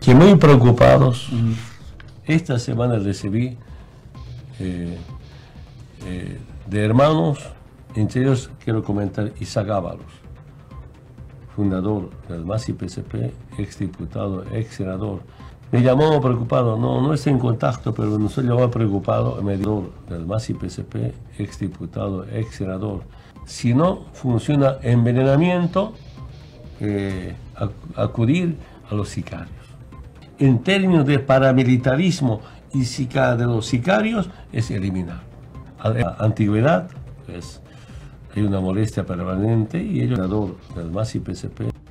Que muy preocupados. Esta semana recibí de hermanos, entre ellos quiero comentar Isaac Ábalos, fundador del MAS y PSP, exdiputado, ex senador. Me llamó preocupado, no está en contacto, pero no se llamó preocupado, mediador del MAS y PSP, exdiputado, ex senador. Si no funciona envenenamiento, acudir a los sicarios. En términos de paramilitarismo y de los sicarios, es eliminar. A la antigüedad, pues, hay una molestia permanente y ellos, del MAS y PSP,